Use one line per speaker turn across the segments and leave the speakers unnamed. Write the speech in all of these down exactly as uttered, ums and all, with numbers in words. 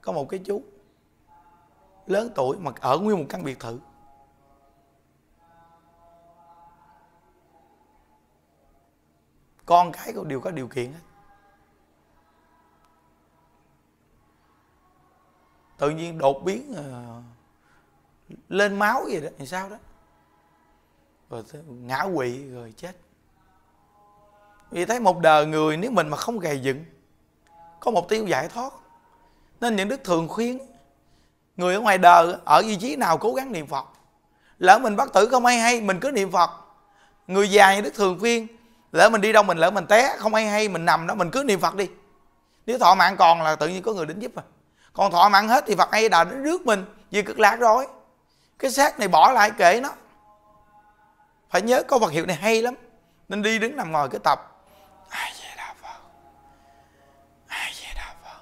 có một cái chú lớn tuổi mà ở nguyên một căn biệt thự. Con cái đều có điều kiện hết. Tự nhiên đột biến uh, lên máu gì đó thì sao đó, rồi ngã quỵ rồi chết. Vì thấy một đời người nếu mình mà không gầy dựng, có mục tiêu giải thoát, nên những đức thường khuyên người ở ngoài đời ở vị trí nào cố gắng niệm Phật. Lỡ mình bất tử không hay hay mình cứ niệm Phật. Người già như đức thường khuyên, lỡ mình đi đâu mình lỡ mình té không hay hay mình nằm đó mình cứ niệm Phật đi. Nếu thọ mạng còn là tự nhiên có người đến giúp à. Còn thọ mạng hết thì Phật hay đã đến rước mình về cực lạc rồi. Cái xác này bỏ lại kệ nó. Phải nhớ câu Phật hiệu này hay lắm. Nên đi đứng nằm ngồi cái tập A Di Đà Phật, A Di Đà Phật,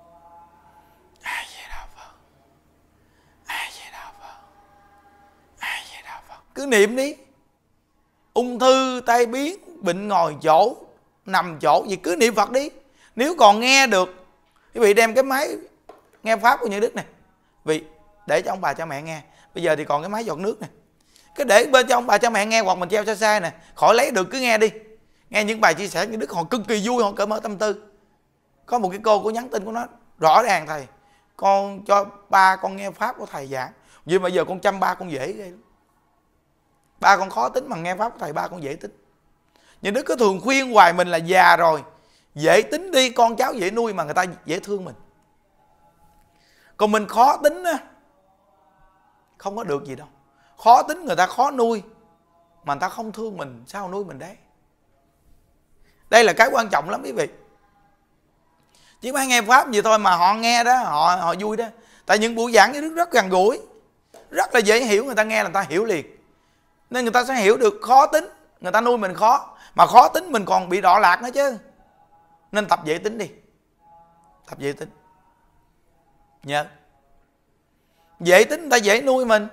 A Di Đà Phật, A Di Đà Phật, A Di Đà Phật. Cứ niệm đi. Ung thư, tai biến, bệnh ngồi chỗ, nằm chỗ gì cứ niệm Phật đi. Nếu còn nghe được, quý vị đem cái máy nghe pháp của những đức này, vì để cho ông bà cha mẹ nghe. Bây giờ thì còn cái máy giọt nước này, cái để bên cho ông bà cha mẹ nghe, hoặc mình treo xa xa nè, khỏi lấy được cứ nghe đi. Nghe những bài chia sẻ những đức họ cực kỳ vui, họ cởi mở tâm tư. Có một cái cô có nhắn tin của nó rõ ràng: thầy, con cho ba con nghe pháp của thầy giảng, vì bây giờ con chăm ba con dễ ghê lắm. Ba con khó tính mà nghe pháp của thầy ba con dễ tính. Những đức cứ thường khuyên hoài mình là già rồi, dễ tính đi, con cháu dễ nuôi mà người ta dễ thương mình. Còn mình khó tính á, không có được gì đâu. Khó tính người ta khó nuôi, mà người ta không thương mình, sao nuôi mình đấy? Đây là cái quan trọng lắm quý vị. Chỉ mới nghe pháp gì thôi mà họ nghe đó, họ họ vui đó. Tại những buổi giảng với Đức rất gần gũi, rất là dễ hiểu, người ta nghe là người ta hiểu liền. Nên người ta sẽ hiểu được khó tính, người ta nuôi mình khó. Mà khó tính mình còn bị đọa lạc nữa chứ. Nên tập dễ tính đi. Tập dễ tính. Nhớ, dễ tính người ta dễ nuôi mình.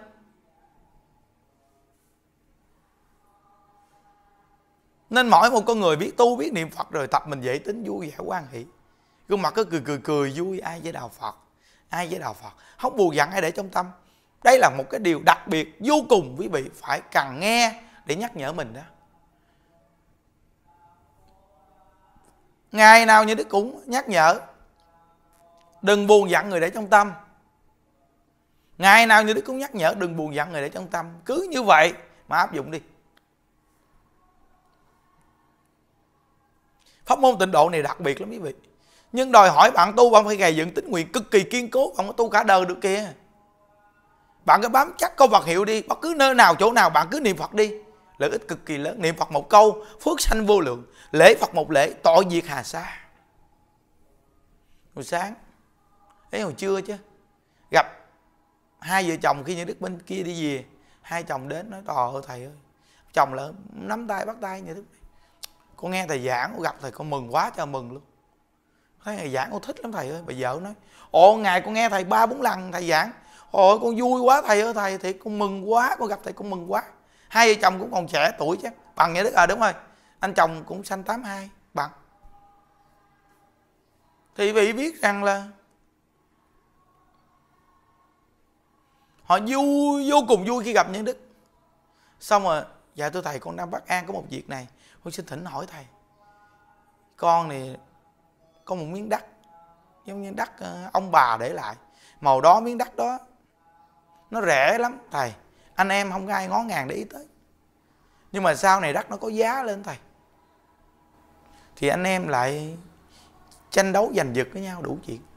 Nên mỗi một con người biết tu, biết niệm Phật rồi tập mình dễ tính, vui vẻ, hoan hỷ. Gương mặt cứ cười cười cười vui, ai với đạo Phật, ai với đạo Phật, không buồn giận ai để trong tâm. Đây là một cái điều đặc biệt vô cùng quý vị phải cần nghe để nhắc nhở mình đó. Ngày nào như Đức cũng nhắc nhở đừng buồn giận người để trong tâm. Ngày nào như Đức cũng nhắc nhở đừng buồn giận người để trong tâm. Cứ như vậy mà áp dụng đi. Pháp môn tịnh độ này đặc biệt lắm quý vị. Nhưng đòi hỏi bạn tu, bạn phải gầy dựng tín nguyện cực kỳ kiên cố. Bạn có tu cả đời được kìa. Bạn cứ bám chắc câu Phật hiệu đi. Bất cứ nơi nào, chỗ nào bạn cứ niệm Phật đi. Lợi ích cực kỳ lớn. Niệm Phật một câu, phước sanh vô lượng. Lễ Phật một lễ, tội diệt hà sa. Hồi sáng, ấy hồi trưa chứ, gặp hai vợ chồng khi những đức bên kia đi về. Hai chồng đến nói: trời ơi thầy ơi. Chồng là nắm tay bắt tay như đức. Con nghe thầy giảng, con gặp thầy con mừng quá cho mừng luôn. Thấy thầy giảng con thích lắm thầy ơi. Bà vợ nói: ồ ngày con nghe thầy ba bốn lần thầy giảng. Ôi con vui quá thầy ơi thầy, thì con mừng quá, con gặp thầy con mừng quá. Hai vợ chồng cũng còn trẻ tuổi chứ. Bằng như đức à, đúng rồi. Anh chồng cũng sanh tám hai bằng. Thì vị biết rằng là họ vui, vô cùng vui khi gặp những đức. Xong rồi: dạ thưa thầy, con đang Bắc An có một việc này, con xin thỉnh hỏi thầy. Con này có một miếng đất, giống như đất ông bà để lại. Màu đó miếng đất đó nó rẻ lắm thầy. Anh em không có ai ngó ngàng để ý tới. Nhưng mà sau này đất nó có giá lên thầy, thì anh em lại tranh đấu giành giật với nhau đủ chuyện.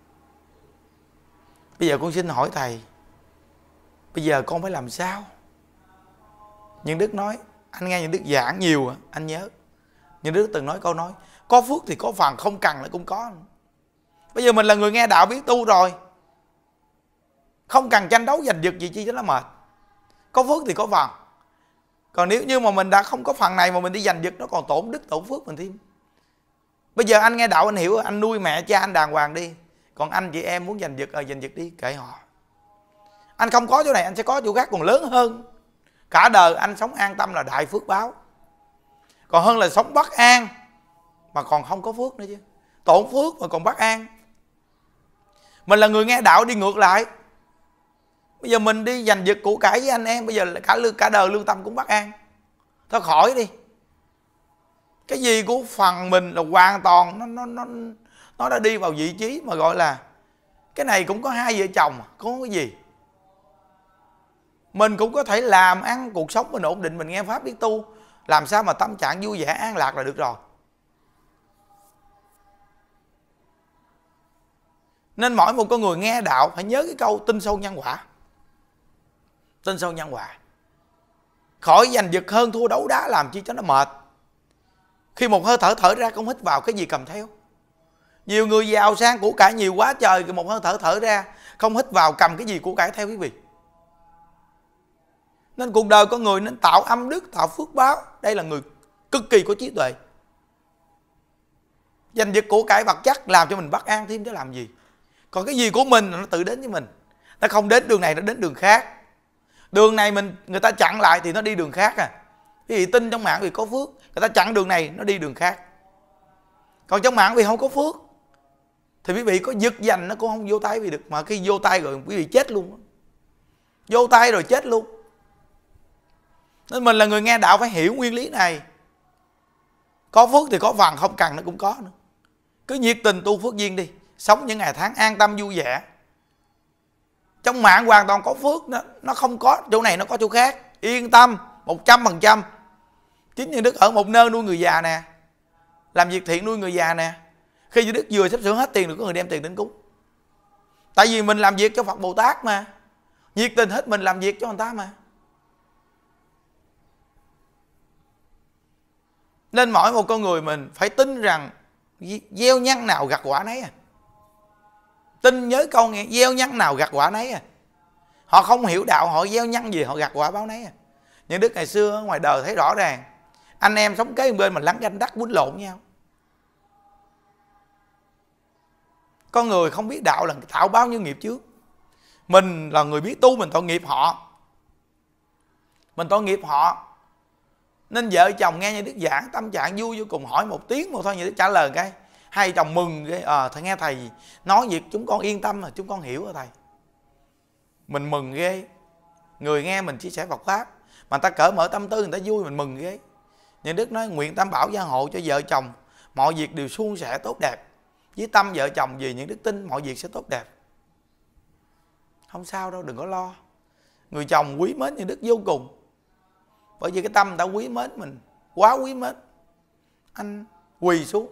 Bây giờ con xin hỏi thầy, bây giờ con phải làm sao? Nhưng Đức nói, anh nghe những Đức giảng nhiều, anh nhớ những Đức từng nói câu nói: có phước thì có phần, không cần lại cũng có. Bây giờ mình là người nghe đạo biết tu rồi, không cần tranh đấu giành giật gì chi cho nó mệt. Có phước thì có phần. Còn nếu như mà mình đã không có phần này mà mình đi giành giật, nó còn tổn đức tổn phước mình thêm. Bây giờ anh nghe đạo anh hiểu, anh nuôi mẹ cha anh đàng hoàng đi. Còn anh chị em muốn giành giật, ờ giành giật đi, kệ họ. Anh không có chỗ này, anh sẽ có chỗ khác còn lớn hơn. Cả đời anh sống an tâm là đại phước báo. Còn hơn là sống bất an mà còn không có phước nữa chứ. Tổn phước mà còn bất an. Mình là người nghe đạo đi ngược lại. Bây giờ mình đi giành giật của cải với anh em, bây giờ cả lương cả đời lương tâm cũng bất an. Thôi khỏi đi. Cái gì của phần mình là hoàn toàn nó nó nó nó đã đi vào vị trí mà gọi là cái này cũng có hai vợ chồng, không có cái gì. Mình cũng có thể làm ăn cuộc sống mình ổn định, mình nghe pháp biết tu, làm sao mà tâm trạng vui vẻ an lạc là được rồi. Nên mỗi một con người nghe đạo phải nhớ cái câu tin sâu nhân quả. Tin sâu nhân quả. Khỏi giành giật hơn thua đấu đá làm chi cho nó mệt. Khi một hơi thở thở ra không hít vào cái gì cầm theo. Nhiều người giàu sang của cải nhiều quá trời, một hơi thở thở ra không hít vào cầm cái gì của cải theo quý vị. Nên cuộc đời con người nên tạo âm đức, tạo phước báo. Đây là người cực kỳ có trí tuệ. Giành giật của cải vật chất làm cho mình bất an thêm để làm gì. Còn cái gì của mình nó tự đến với mình. Nó không đến đường này, nó đến đường khác. Đường này mình người ta chặn lại thì nó đi đường khác à. Quý vị tin trong mạng vì có phước, người ta chặn đường này nó đi đường khác. Còn trong mạng vì không có phước thì quý vị có giật giành nó cũng không vô tay vì được. Mà khi vô tay rồi quý vị chết luôn. Vô tay rồi chết luôn. Nên mình là người nghe đạo phải hiểu nguyên lý này. Có phước thì có phần, không cần nó cũng có nữa. Cứ nhiệt tình tu phước duyên đi, sống những ngày tháng an tâm vui vẻ. Trong mạng hoàn toàn có phước, nó, nó không có chỗ này nó có chỗ khác. Yên tâm một trăm phần trăm. Chính như Đức ở một nơi nuôi người già nè, làm việc thiện nuôi người già nè. Khi như Đức vừa sắp sửa hết tiền được có người đem tiền đến cúng. Tại vì mình làm việc cho Phật Bồ Tát mà, nhiệt tình hết mình làm việc cho người ta mà. Nên mỗi một con người mình phải tin rằng gieo nhân nào gặt quả nấy à. Tin nhớ câu nghe, gieo nhân nào gặt quả nấy à. Họ không hiểu đạo, họ gieo nhân gì họ gặt quả báo nấy à. Những Đức ngày xưa ở ngoài đời thấy rõ ràng, anh em sống kế bên mà lắng ganh đắc quýnh lộn nhau. Con người không biết đạo là tạo bao nhiêu nghiệp trước. Mình là người biết tu, mình tội nghiệp họ. Mình tội nghiệp họ. Nên vợ chồng nghe như Đức giảng tâm trạng vui vô cùng, hỏi một tiếng một thôi như Đức trả lời cái hai chồng mừng cái ờ à, thầy nghe thầy nói việc chúng con yên tâm rồi, chúng con hiểu rồi thầy. Mình mừng ghê. Người nghe mình chia sẻ Phật pháp mà người ta cởi mở tâm tư, người ta vui mình mừng ghê. Nhưng Đức nói nguyện Tam Bảo gia hộ cho vợ chồng mọi việc đều suôn sẻ tốt đẹp. Với tâm vợ chồng gì những Đức tin mọi việc sẽ tốt đẹp. Không sao đâu, đừng có lo. Người chồng quý mến những Đức vô cùng. Bởi vì cái tâm đã quý mến mình, quá quý mến. Anh quỳ xuống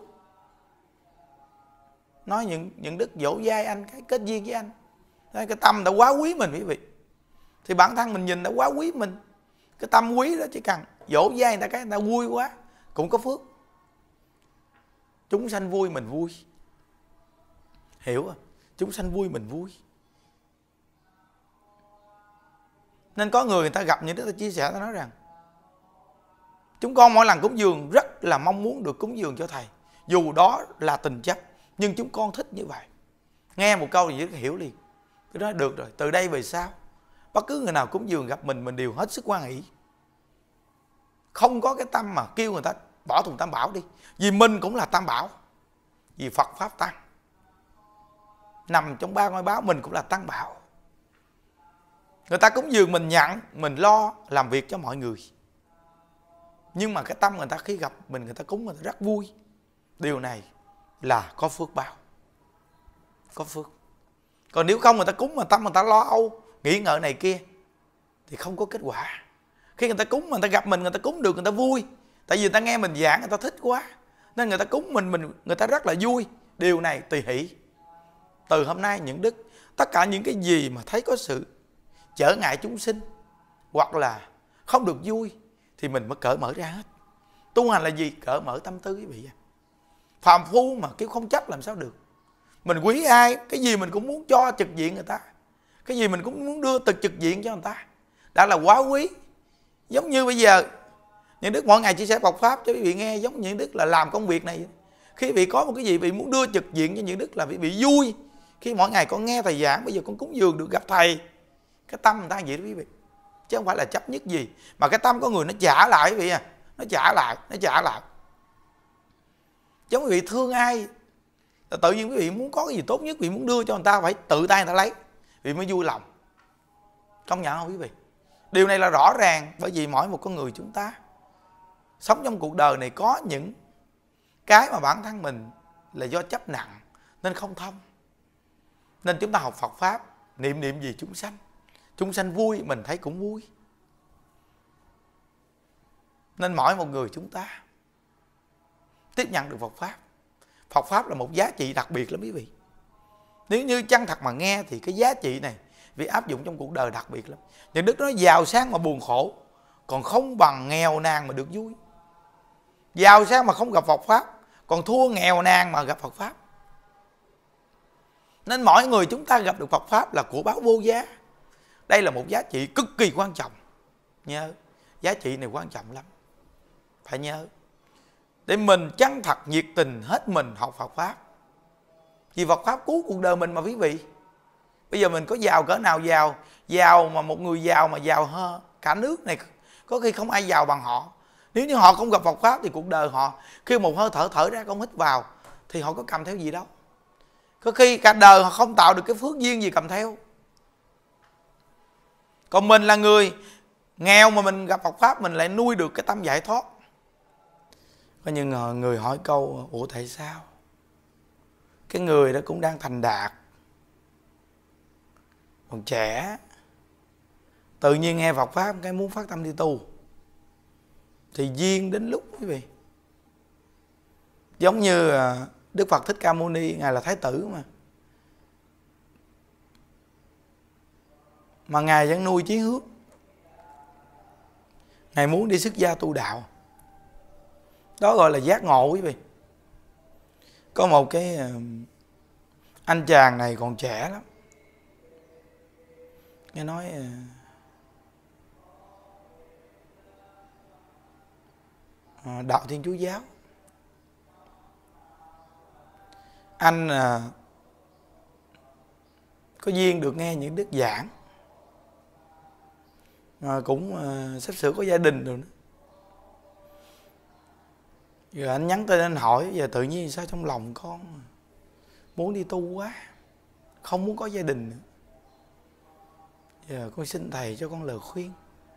nói những những Đức dỗ dai anh, cái kết duyên với anh. Cái tâm đã quá quý mình quý vị. Thì bản thân mình nhìn đã quá quý mình. Cái tâm quý đó chỉ cần dỗ dai người ta cái người ta vui quá cũng có phước. Chúng sanh vui mình vui. Hiểu không? Chúng sanh vui mình vui. Nên có người người ta gặp những Đức ta chia sẻ, ta nói rằng chúng con mỗi lần cúng dường rất là mong muốn được cúng dường cho thầy. Dù đó là tình chấp, nhưng chúng con thích như vậy. Nghe một câu thì hiểu liền. Tôi nói được rồi, từ đây về sau bất cứ người nào cúng dường gặp mình, mình đều hết sức hoan hỷ. Không có cái tâm mà kêu người ta bỏ thùng Tam Bảo đi. Vì mình cũng là Tam Bảo. Vì Phật Pháp Tăng nằm trong ba ngôi báo, mình cũng là Tăng Bảo. Người ta cúng dường mình nhận, mình lo làm việc cho mọi người. Nhưng mà cái tâm người ta khi gặp mình, người ta cúng người ta rất vui. Điều này là có phước báo. Có phước. Còn nếu không người ta cúng mà tâm người ta lo âu, nghĩ ngợi này kia thì không có kết quả. Khi người ta cúng mà người ta gặp mình, người ta cúng được người ta vui. Tại vì người ta nghe mình giảng người ta thích quá, nên người ta cúng mình, mình người ta rất là vui. Điều này tùy hỷ. Từ hôm nay những Đức, tất cả những cái gì mà thấy có sự trở ngại chúng sinh hoặc là không được vui thì mình mới cởi mở ra hết. Tu hành là gì? Cởi mở tâm tư quý vị. Phàm phu mà kêu không chấp làm sao được. Mình quý ai, cái gì mình cũng muốn cho trực diện người ta. Cái gì mình cũng muốn đưa từ trực diện cho người ta. Đã là quá quý. Giống như bây giờ những Đức mỗi ngày chia sẻ Phật Pháp cho quý vị nghe, giống như những Đức là làm công việc này. Khi quý vị có một cái gì quý vị muốn đưa trực diện cho những Đức là quý vị vui. Khi mỗi ngày con nghe thầy giảng, bây giờ con cúng dường được gặp thầy, cái tâm người ta vậy đó quý vị. Chứ không phải là chấp nhất gì. Mà cái tâm có người nó trả lại quý vị à. Nó trả lại, nó trả lại. Giống quý vị thương ai, Tự nhiên quý vị muốn có cái gì tốt nhất, quý vị muốn đưa cho người ta phải tự tay người ta lấy, vì mới vui lòng. Công nhận không quý vị? Điều này là rõ ràng, bởi vì mỗi một con người chúng ta sống trong cuộc đời này có những cái mà bản thân mình là do chấp nặng nên không thông. Nên chúng ta học Phật Pháp, niệm niệm gì chúng sanh. Chúng sanh vui mình thấy cũng vui. Nên mỗi một người chúng ta tiếp nhận được Phật Pháp. Phật Pháp là một giá trị đặc biệt lắm quý vị. Nếu như chân thật mà nghe thì cái giá trị này vì áp dụng trong cuộc đời đặc biệt lắm. Những đức nói giàu sang mà buồn khổ, còn không bằng nghèo nàn mà được vui. Giàu sang mà không gặp Phật Pháp, còn thua nghèo nàn mà gặp Phật Pháp. Nên mỗi người chúng ta gặp được Phật Pháp là của báo vô giá. Đây là một giá trị cực kỳ quan trọng. Nhớ, giá trị này quan trọng lắm. Phải nhớ. Để mình chân thật nhiệt tình hết mình học Phật Pháp. Vì Phật Pháp cứu cuộc đời mình mà quý vị. Bây giờ mình có giàu cỡ nào giàu, giàu mà một người giàu mà giàu hơn cả nước này, có khi không ai giàu bằng họ. Nếu như họ không gặp Phật Pháp thì cuộc đời họ, khi một hơi thở thở ra không hít vào thì họ có cầm theo gì đâu. Có khi cả đời họ không tạo được cái phước duyên gì cầm theo. Còn mình là người nghèo mà mình gặp Phật Pháp, mình lại nuôi được cái tâm giải thoát. Có những người hỏi câu, ủa tại sao cái người đó cũng đang thành đạt, còn trẻ, tự nhiên nghe Phật Pháp cái muốn phát tâm đi tu, thì duyên đến lúc quý vị. Giống như Đức Phật Thích Ca Mâu Ni, Ngài là Thái tử mà Mà Ngài vẫn nuôi chí hướng. Ngài muốn đi xuất gia tu đạo. Đó gọi là giác ngộ quý vị. Có một cái anh chàng này còn trẻ lắm, nghe nói đạo Thiên Chúa giáo. Anh có duyên được nghe những đức giảng, cũng sắp sửa có gia đình rồi nữa. Giờ anh nhắn tin anh hỏi, giờ tự nhiên sao trong lòng con muốn đi tu quá, không muốn có gia đình nữa. Giờ con xin thầy cho con lời khuyên.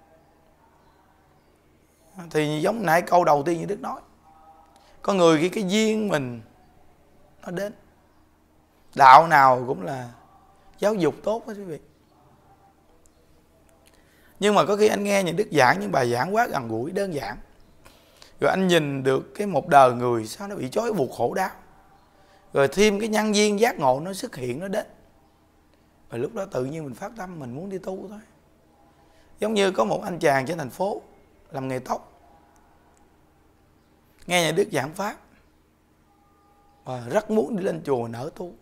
Thì giống nãy câu đầu tiên như Đức nói, có người khi cái duyên mình nó đến, đạo nào cũng là giáo dục tốt đó quý vị. Nhưng mà có khi anh nghe những đức giảng, những bài giảng quá gần gũi, đơn giản, rồi anh nhìn được cái một đời người sao nó bị trói buộc khổ đau, rồi thêm cái nhân duyên giác ngộ nó xuất hiện, nó đến, rồi lúc đó tự nhiên mình phát tâm mình muốn đi tu thôi. Giống như có một anh chàng trên thành phố làm nghề tóc, nghe nhà đức giảng Pháp và rất muốn đi lên chùa nở tu.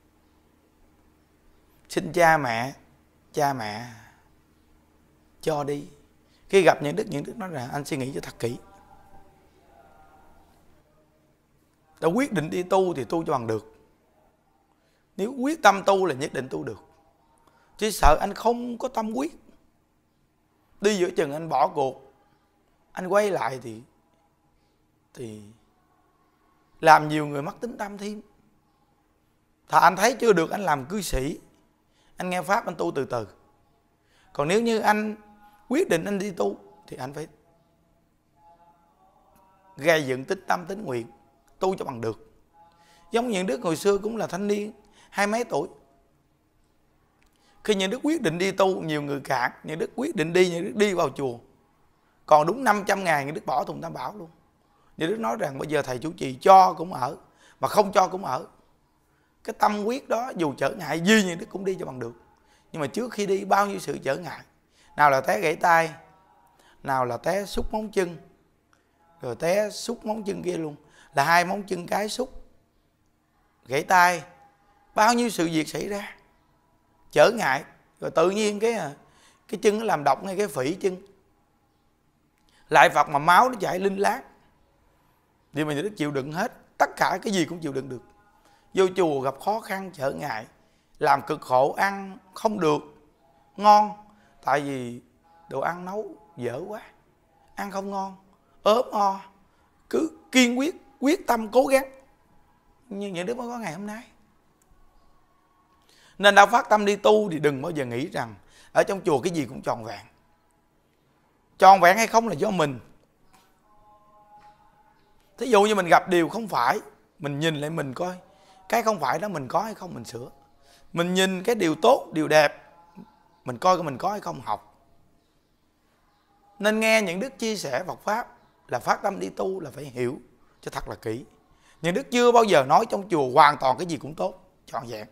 Xin cha mẹ, cha mẹ cho đi. Khi gặp những đức, những đức nói là anh suy nghĩ cho thật kỹ. Đã quyết định đi tu thì tu cho bằng được. Nếu quyết tâm tu là nhất định tu được. Chỉ sợ anh không có tâm quyết, đi giữa chừng anh bỏ cuộc, anh quay lại thì Thì làm nhiều người mất tính tâm thêm. Thà anh thấy chưa được anh làm cư sĩ, anh nghe Pháp anh tu từ từ. Còn nếu như anh quyết định anh đi tu thì anh phải gây dựng tính tâm tính nguyện, tu cho bằng được. Giống như những đức hồi xưa cũng là thanh niên hai mấy tuổi, khi những đức quyết định đi tu, nhiều người cản. Những đức quyết định đi, những đức đi vào chùa, còn đúng năm trăm ngàn những đức bỏ thùng tam bảo luôn. Những đức nói rằng bây giờ thầy chủ trì cho cũng ở, mà không cho cũng ở. Cái tâm quyết đó dù trở ngại gì những đức cũng đi cho bằng được. Nhưng mà trước khi đi bao nhiêu sự trở ngại, nào là té gãy tay, nào là té xúc móng chân, rồi té xúc móng chân kia luôn, là hai móng chân cái xúc, gãy tay, bao nhiêu sự việc xảy ra, trở ngại. Rồi tự nhiên cái cái chân nó làm độc ngay cái phỉ chân, lại Phật mà máu nó chảy linh láng, thì mình được chịu đựng hết, tất cả cái gì cũng chịu đựng được. Vô chùa gặp khó khăn trở ngại, làm cực khổ, ăn không được ngon, tại vì đồ ăn nấu dở quá, ăn không ngon, ốm o, cứ kiên quyết quyết tâm cố gắng như những đứa mới có ngày hôm nay. Nên đã phát tâm đi tu thì đừng bao giờ nghĩ rằng ở trong chùa cái gì cũng tròn vẹn. Tròn vẹn hay không là do mình. Thí dụ như mình gặp điều không phải, mình nhìn lại mình coi cái không phải đó mình có hay không mình sửa. Mình nhìn cái điều tốt, điều đẹp, mình coi coi mình có hay không học. Nên nghe những đức chia sẻ Phật Pháp là phát tâm đi tu là phải hiểu cho thật là kỹ. Những đức chưa bao giờ nói trong chùa hoàn toàn cái gì cũng tốt, trọn vẹn.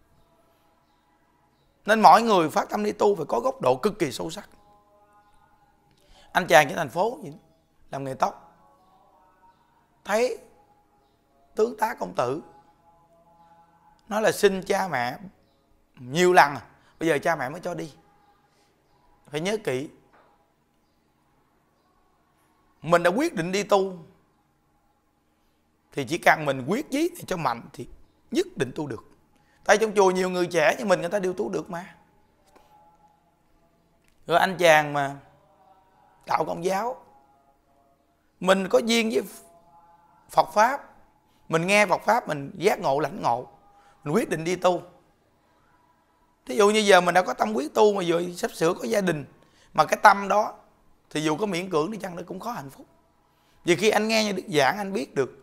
Nên mọi người phát tâm đi tu phải có góc độ cực kỳ sâu sắc. Anh chàng trên thành phố làm nghề tóc, thấy tướng tá công tử nói là xin cha mẹ nhiều lần, bây giờ cha mẹ mới cho đi. Phải nhớ kỹ, mình đã quyết định đi tu thì chỉ cần mình quyết chí để cho mạnh thì nhất định tu được. Tại trong chùa nhiều người trẻ như mình, người ta đều tu được mà. Rồi anh chàng mà đạo Công giáo, mình có duyên với Phật Pháp, mình nghe Phật Pháp mình giác ngộ lãnh ngộ, mình quyết định đi tu. Thí dụ như giờ mình đã có tâm quyết tu mà rồi sắp sửa có gia đình, mà cái tâm đó thì dù có miễn cưỡng đi chăng nữa cũng khó hạnh phúc. Vì khi anh nghe như Đức giảng anh biết được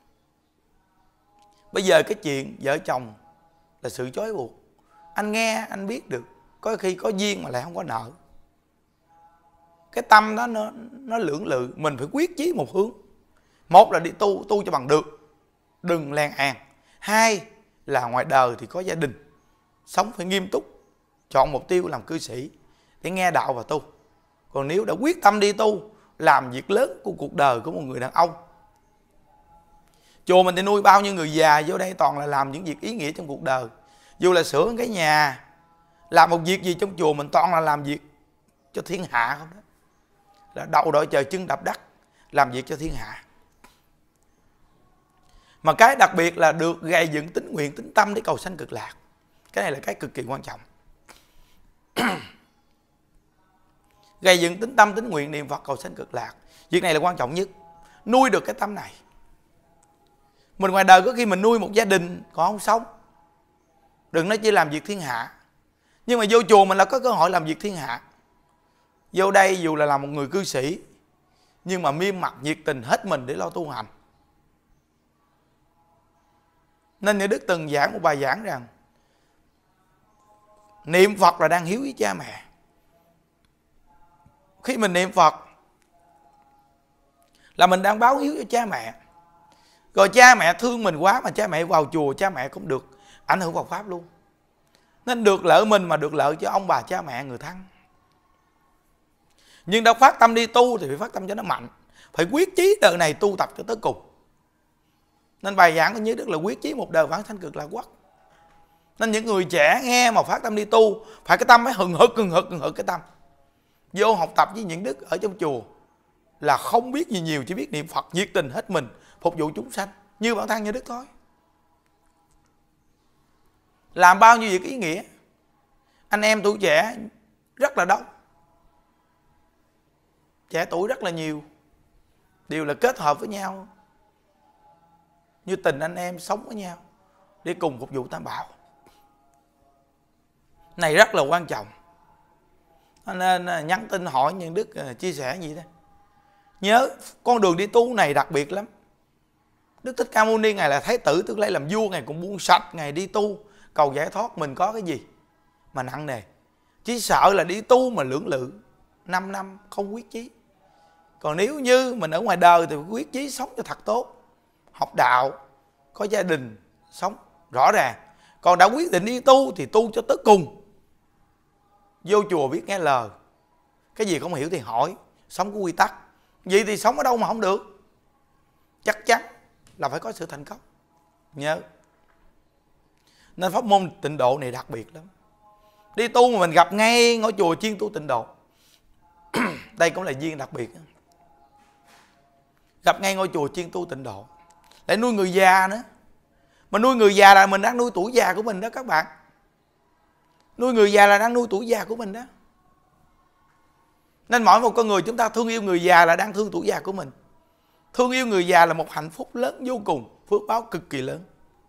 bây giờ cái chuyện vợ chồng là sự trói buộc. Anh nghe anh biết được có khi có duyên mà lại không có nợ. Cái tâm đó nó, nó lưỡng lự. Mình phải quyết chí một hướng. Một là đi tu, tu cho bằng được, đừng len an. Hai là ngoài đời thì có gia đình, sống phải nghiêm túc, chọn mục tiêu làm cư sĩ để nghe đạo và tu. Còn nếu đã quyết tâm đi tu, làm việc lớn của cuộc đời của một người đàn ông. Chùa mình thì nuôi bao nhiêu người già vô đây toàn là làm những việc ý nghĩa trong cuộc đời. Dù là sửa cái nhà, làm một việc gì trong chùa mình toàn là làm việc cho thiên hạ không đó. Là đầu đội trời chân đạp đất, làm việc cho thiên hạ. Mà cái đặc biệt là được gây dựng tín nguyện, tín tâm để cầu sanh cực lạc. Cái này là cái cực kỳ quan trọng. Gây dựng tín tâm, tín nguyện, niệm Phật cầu sanh cực lạc. Việc này là quan trọng nhất. Nuôi được cái tâm này. Mình ngoài đời có khi mình nuôi một gia đình còn không sống. Đừng nói chỉ làm việc thiên hạ. Nhưng mà vô chùa mình là có cơ hội làm việc thiên hạ. Vô đây dù là làm một người cư sĩ, nhưng mà miên mặt nhiệt tình hết mình để lo tu hành. Nên Như Đức từng giảng một bài giảng rằng niệm Phật là đang hiếu với cha mẹ. Khi mình niệm Phật là mình đang báo hiếu cho cha mẹ. Rồi cha mẹ thương mình quá mà cha mẹ vào chùa, cha mẹ cũng được ảnh hưởng Phật Pháp luôn. Nên được lợi mình mà được lợi cho ông bà cha mẹ người thân. Nhưng đã phát tâm đi tu thì phải phát tâm cho nó mạnh. Phải quyết chí đời này tu tập cho tới cùng. Nên bài giảng của Như Đức là quyết chí một đời vãng sanh cực lạc quốc. Nên những người trẻ nghe mà phát tâm đi tu, phải cái tâm phải hừng hực, hừng hực, hừng hực cái tâm. Vô học tập với những đức ở trong chùa là không biết gì nhiều, chỉ biết niệm Phật nhiệt tình hết mình, phục vụ chúng sanh như bản thân Như Đức thôi. Làm bao nhiêu việc ý nghĩa. Anh em tuổi trẻ rất là đông, trẻ tuổi rất là nhiều, đều là kết hợp với nhau như tình anh em sống với nhau để cùng phục vụ Tam Bảo. Này rất là quan trọng. Nên nhắn tin hỏi những đức chia sẻ gì đó. Nhớ con đường đi tu này đặc biệt lắm. Đức Thích Ca Mâu Ni Ngài là thái tử, tức lấy làm vua, Ngài cũng buông sạch, Ngài đi tu cầu giải thoát. Mình có cái gì mà nặng nề. Chỉ sợ là đi tu mà lưỡng lự năm năm không quyết chí. Còn nếu như mình ở ngoài đời thì quyết chí sống cho thật tốt, học đạo, có gia đình, sống rõ ràng. Còn đã quyết định đi tu thì tu cho tới cùng. Vô chùa biết nghe lời, cái gì không hiểu thì hỏi, sống có quy tắc. Vậy thì sống ở đâu mà không được. Chắc chắn là phải có sự thành công. Nhớ. Nên pháp môn tịnh độ này đặc biệt lắm. Đi tu mà mình gặp ngay ngôi chùa chuyên tu tịnh độ. Đây cũng là duyên đặc biệt. Gặp ngay ngôi chùa chuyên tu tịnh độ. Lại nuôi người già nữa. Mà nuôi người già là mình đang nuôi tuổi già của mình đó các bạn. Nuôi người già là đang nuôi tuổi già của mình đó. Nên mỗi một con người chúng ta thương yêu người già là đang thương tuổi già của mình. Thương yêu người già là một hạnh phúc lớn vô cùng, phước báo cực kỳ lớn.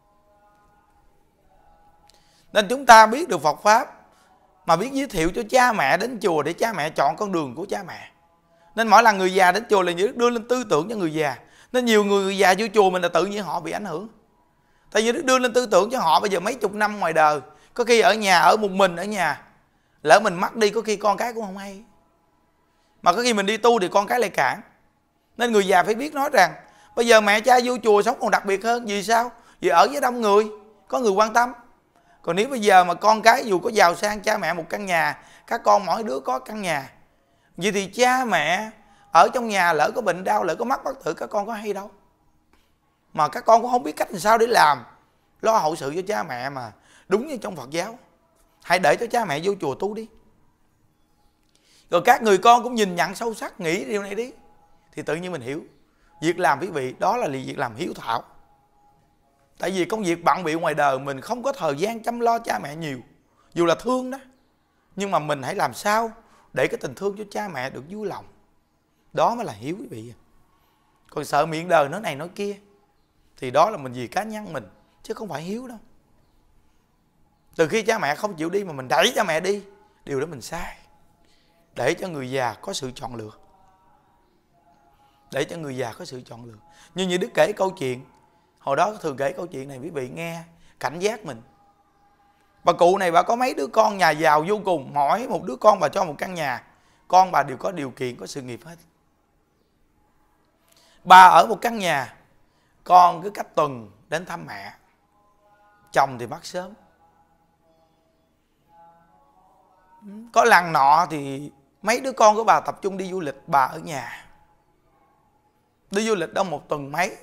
Nên chúng ta biết được Phật Pháp mà biết giới thiệu cho cha mẹ đến chùa để cha mẹ chọn con đường của cha mẹ. Nên mỗi lần người già đến chùa là Đức đưa lên tư tưởng cho người già. Nên nhiều người, người già vô chùa mình là tự nhiên họ bị ảnh hưởng. Tại vì Đức đưa lên tư tưởng cho họ bây giờ mấy chục năm ngoài đời, có khi ở nhà, ở một mình ở nhà, lỡ mình mất đi có khi con cái cũng không hay. Mà có khi mình đi tu thì con cái lại cản. Nên người già phải biết nói rằng bây giờ mẹ cha vô chùa sống còn đặc biệt hơn. Vì sao? Vì ở với đông người, có người quan tâm. Còn nếu bây giờ mà con cái dù có giàu sang, cha mẹ một căn nhà, các con mỗi đứa có căn nhà, vậy thì cha mẹ ở trong nhà lỡ có bệnh đau, lỡ có mắc bất tử, các con có hay đâu. Mà các con cũng không biết cách làm sao để làm, lo hậu sự cho cha mẹ mà đúng như trong Phật giáo. Hãy để cho cha mẹ vô chùa tu đi. Rồi các người con cũng nhìn nhận sâu sắc, nghĩ điều này đi, thì tự nhiên mình hiểu việc làm quý vị đó là việc làm hiếu thảo. Tại vì công việc bận bịu ngoài đời, mình không có thời gian chăm lo cha mẹ nhiều, dù là thương đó, nhưng mà mình hãy làm sao để cái tình thương cho cha mẹ được vui lòng. Đó mới là hiếu quý vị. Còn sợ miệng đời nói này nói kia thì đó là mình vì cá nhân mình, chứ không phải hiếu đâu. Từ khi cha mẹ không chịu đi mà mình đẩy cha mẹ đi, điều đó mình sai. Để cho người già có sự chọn lựa. Để cho người già có sự chọn lựa. Nhưng như Đức kể câu chuyện, hồi đó thường kể câu chuyện này quý vị nghe cảnh giác mình. Bà cụ này bà có mấy đứa con nhà giàu vô cùng, mỗi một đứa con bà cho một căn nhà, con bà đều có điều kiện, có sự nghiệp hết. Bà ở một căn nhà, con cứ cách tuần đến thăm mẹ. Chồng thì mất sớm. Có lần nọ thì mấy đứa con của bà tập trung đi du lịch, bà ở nhà. Đi du lịch đâu một tuần mấy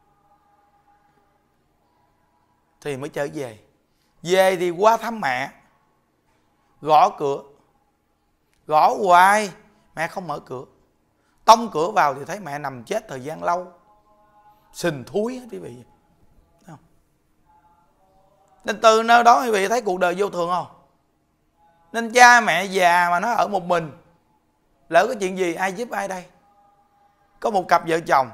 thì mới trở về. Về thì qua thăm mẹ, gõ cửa, gõ hoài mẹ không mở cửa. Tông cửa vào thì thấy mẹ nằm chết thời gian lâu, sình thúi hết quý vị. Không? Nên từ nơi đó quý vị thấy cuộc đời vô thường không? Nên cha mẹ già mà nó ở một mình, lỡ có chuyện gì ai giúp ai đây? Có một cặp vợ chồng,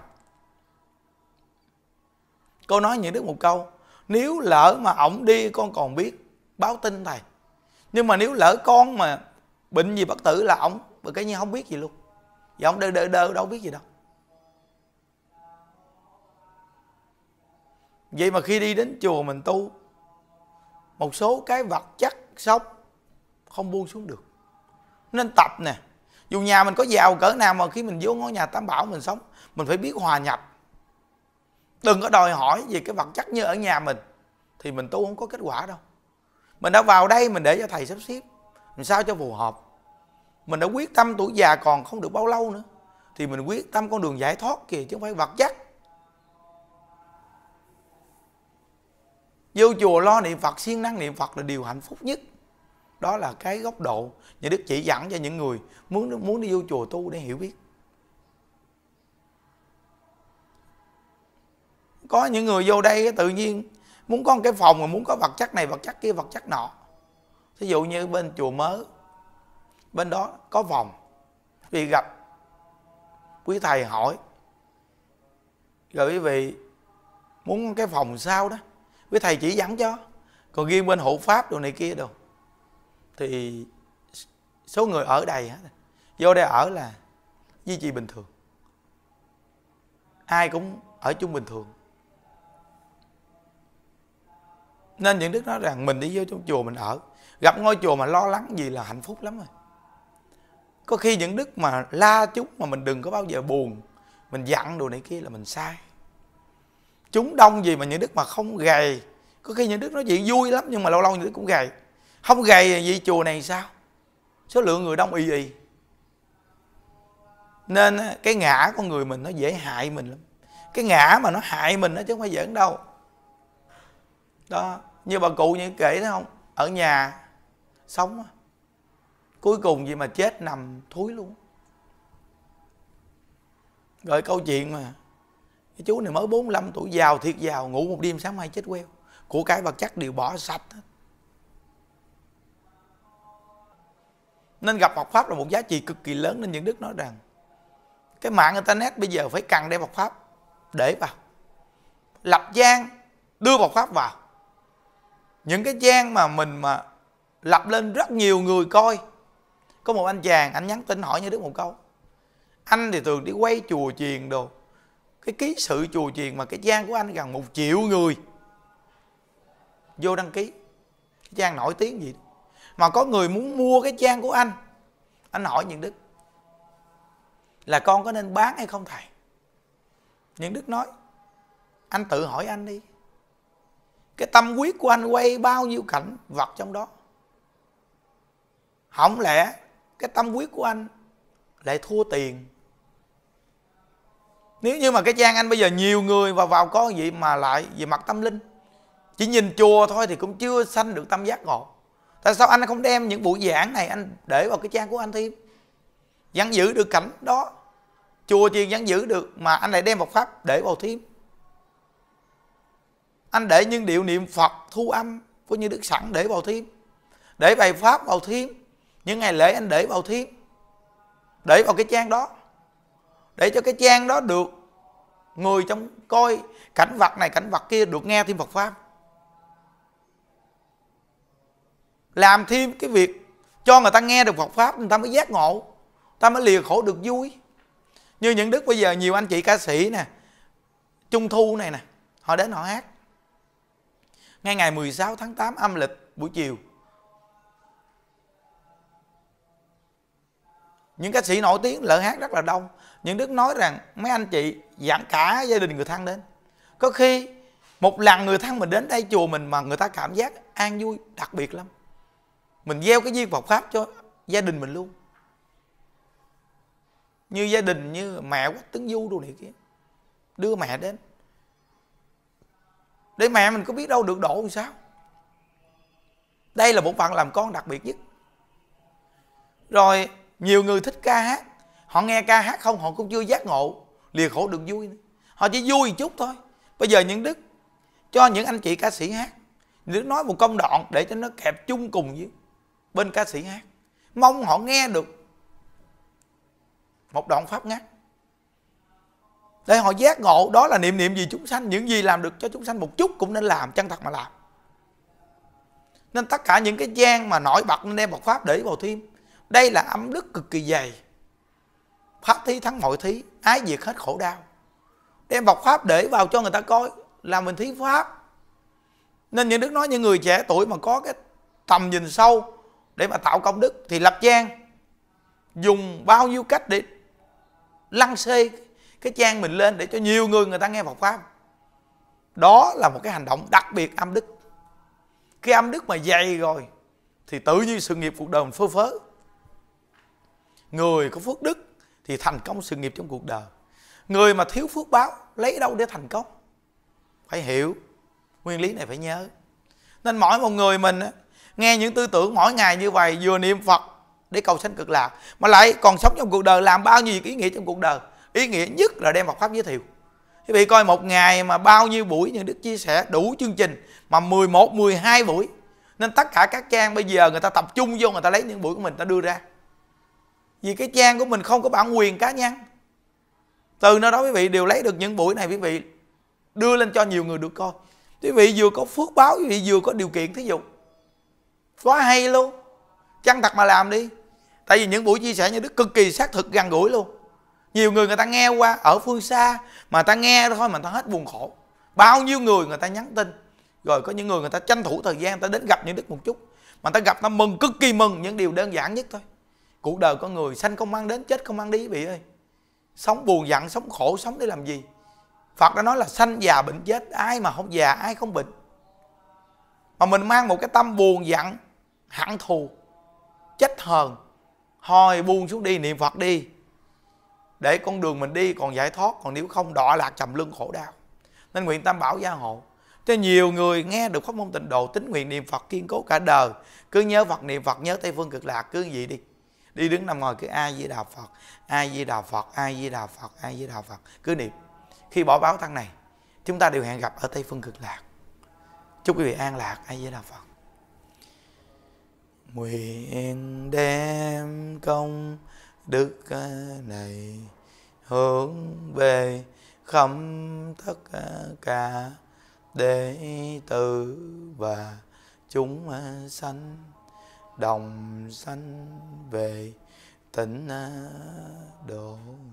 cô nói những đứa một câu: nếu lỡ mà ổng đi con còn biết báo tin thầy, nhưng mà nếu lỡ con mà bệnh gì bất tử là ổng cái như không biết gì luôn. Và ổng đơ đơ đơ đâu biết gì đâu. Vậy mà khi đi đến chùa mình tu, một số cái vật chất sống không buông xuống được. Nên tập nè. Dù nhà mình có giàu cỡ nào mà khi mình vô ngôi nhà Tam Bảo mình sống, mình phải biết hòa nhập. Đừng có đòi hỏi về cái vật chất như ở nhà mình thì mình tu không có kết quả đâu. Mình đã vào đây mình để cho thầy sắp xếp làm sao cho phù hợp. Mình đã quyết tâm tuổi già còn không được bao lâu nữa thì mình quyết tâm con đường giải thoát kìa, chứ không phải vật chất. Vô chùa lo niệm Phật, siêng năng niệm Phật là điều hạnh phúc nhất. Đó là cái góc độ nhà Đức chỉ dẫn cho những người muốn muốn đi vô chùa tu để hiểu biết. Có những người vô đây tự nhiên muốn có một cái phòng mà muốn có vật chất này, vật chất kia, vật chất nọ. Thí dụ như bên chùa Mới, bên đó có phòng, vì gặp quý thầy hỏi, rồi quý vị muốn cái phòng sao đó, quý thầy chỉ dẫn cho. Còn riêng bên hộ pháp đồ này kia đồ thì số người ở đầy hết. Vô đây ở là duy trì bình thường, ai cũng ở chung bình thường. Nên những đức nói rằng mình đi vô trong chùa mình ở, gặp ngôi chùa mà lo lắng gì là hạnh phúc lắm rồi. Có khi những đức mà la chút mà mình đừng có bao giờ buồn, mình giận đồ này kia là mình sai. Chúng đông gì mà những đức mà không gầy. Có khi những đức nói chuyện vui lắm nhưng mà lâu lâu những đức cũng gầy. Không gầy gì chùa này sao? Số lượng người đông y y. Nên cái ngã con người mình nó dễ hại mình lắm. Cái ngã mà nó hại mình đó chứ không phải giỡn đâu. Đó, như bà cụ như kể thấy không? Ở nhà sống cuối cùng gì mà chết nằm thúi luôn. Rồi câu chuyện mà cái chú này mới bốn mươi lăm tuổi, giàu thiệt giàu, ngủ một đêm sáng mai chết queo. Của cái vật chất đều bỏ sạch hết. Nên gặp Phật Pháp là một giá trị cực kỳ lớn. Nên những đức nói rằng cái mạng internet bây giờ phải cần đem Phật Pháp để vào, lập trang đưa Phật Pháp vào. những cái trang mà mình mà lập lên rất nhiều người coi. Có một anh chàng, anh nhắn tin hỏi Như Đức một câu: anh thì thường đi quay chùa chiền đồ, cái ký sự chùa chiền mà cái trang của anh gần một triệu người vô đăng ký, cái trang nổi tiếng gì đó. Mà có người muốn mua cái trang của anh. Anh hỏi Nhuận Đức là con có nên bán hay không thầy? Nhuận Đức nói: anh tự hỏi anh đi, cái tâm huyết của anh quay bao nhiêu cảnh vật trong đó, không lẽ cái tâm huyết của anh lại thua tiền? Nếu như mà cái trang anh bây giờ nhiều người vào vào có gì mà lại về mặt tâm linh, chỉ nhìn chùa thôi thì cũng chưa sanh được tâm giác ngộ. Tại sao anh không đem những buổi giảng này anh để vào cái trang của anh thêm, vẫn giữ được cảnh đó, chùa chiền vẫn giữ được, mà anh lại đem Phật pháp để vào thêm? Anh để những điệu niệm Phật thu âm của Như Đức sẵn để vào thêm, để bài pháp vào thêm, những ngày lễ anh để vào thêm, để vào cái trang đó, để cho cái trang đó được người trong coi cảnh vật này cảnh vật kia được nghe thêm Phật pháp. Làm thêm cái việc cho người ta nghe được Phật pháp, người ta mới giác ngộ, người ta mới lìa khổ được vui. Như Nhuận Đức bây giờ nhiều anh chị ca sĩ nè, Trung thu này nè, họ đến họ hát. Ngay ngày mười sáu tháng tám âm lịch buổi chiều, những ca sĩ nổi tiếng lỡ hát rất là đông. Nhuận Đức nói rằng mấy anh chị dặn cả gia đình người thân đến. Có khi một lần người thân mình đến đây chùa mình mà người ta cảm giác an vui đặc biệt lắm. Mình gieo cái duyên Phật pháp cho gia đình mình luôn. Như gia đình như mẹ Quách Tấn Du đồ này kia, đưa mẹ đến để mẹ mình có biết đâu được độ làm sao. Đây là một phận làm con đặc biệt nhất. Rồi nhiều người thích ca hát, họ nghe ca hát không, họ cũng chưa giác ngộ lìa khổ được vui nữa. Họ chỉ vui một chút thôi. Bây giờ Nhuận Đức cho những anh chị ca sĩ hát, Nhuận Đức nói một công đoạn để cho nó kẹp chung cùng với bên ca sĩ hát, mong họ nghe được một đoạn pháp ngắn để họ giác ngộ. Đó là niệm niệm vì chúng sanh, những gì làm được cho chúng sanh một chút cũng nên làm, chân thật mà làm. Nên tất cả những cái trang mà nổi bật nên đem Phật pháp để vào thêm. Đây là âm đức cực kỳ dày. Pháp thí thắng mọi thí, ái diệt hết khổ đau. Đem Phật pháp để vào cho người ta coi là mình thí pháp. Nên Nhuận Đức nói những người trẻ tuổi mà có cái tầm nhìn sâu để mà tạo công đức thì lập trang, dùng bao nhiêu cách để lăng xê cái trang mình lên để cho nhiều người người ta nghe Phật pháp. Đó là một cái hành động đặc biệt âm đức. Cái âm đức mà dày rồi thì tự nhiên sự nghiệp cuộc đời mình phơ phớ. Người có phước đức thì thành công sự nghiệp trong cuộc đời. Người mà thiếu phước báo lấy đâu để thành công? Phải hiểu nguyên lý này, phải nhớ. Nên mỗi một người mình nghe những tư tưởng mỗi ngày như vậy, vừa niệm Phật để cầu sanh cực lạc, mà lại còn sống trong cuộc đời làm bao nhiêu việc ý nghĩa trong cuộc đời. Ý nghĩa nhất là đem Phật pháp giới thiệu. Quý vị coi một ngày mà bao nhiêu buổi Nhuận Đức chia sẻ đủ chương trình mà mười một, mười hai buổi. Nên tất cả các trang bây giờ người ta tập trung vô, người ta lấy những buổi của mình ta đưa ra. Vì cái trang của mình không có bản quyền cá nhân. Từ nơi đó quý vị đều lấy được những buổi này, quý vị đưa lên cho nhiều người được coi. Quý vị vừa có phước báo, quý vị vừa có điều kiện thí dụ. Quá hay luôn. Chân thật mà làm đi. Tại vì những buổi chia sẻ như Đức cực kỳ xác thực, gần gũi luôn. Nhiều người người ta nghe qua ở phương xa, mà ta nghe thôi mà người ta hết buồn khổ. Bao nhiêu người người ta nhắn tin. Rồi có những người người ta tranh thủ thời gian, ta đến gặp những Đức một chút, mà ta gặp ta mừng, cực kỳ mừng những điều đơn giản nhất thôi. Cuộc đời con người sanh không mang đến, chết không mang đi quý vị ơi. Sống buồn giận, sống khổ, sống để làm gì? Phật đã nói là sanh già bệnh chết, ai mà không già, ai không bệnh. Mà mình mang một cái tâm buồn giận, hận thù, chết hờn, thôi buông xuống đi, niệm Phật đi, để con đường mình đi còn giải thoát. Còn nếu không đọa lạc trầm luân khổ đau. Nên nguyện Tam Bảo gia hộ cho nhiều người nghe được pháp môn tịnh độ, tín nguyện niệm Phật kiên cố cả đời. Cứ nhớ Phật, niệm Phật, nhớ Tây Phương Cực Lạc, cứ gì đi. Đi đứng nằm ngồi cứ A Di Đà Phật, A Di Đà Phật, A Di Đà Phật, A Di Đà Phật, cứ niệm. Khi bỏ báo thân này, chúng ta đều hẹn gặp ở Tây Phương Cực Lạc. Chúc quý vị an lạc. A Di Đà Phật. Nguyện đem công đức này hướng về khắp tất cả đệ tử và chúng sanh đồng sanh về tịnh độ.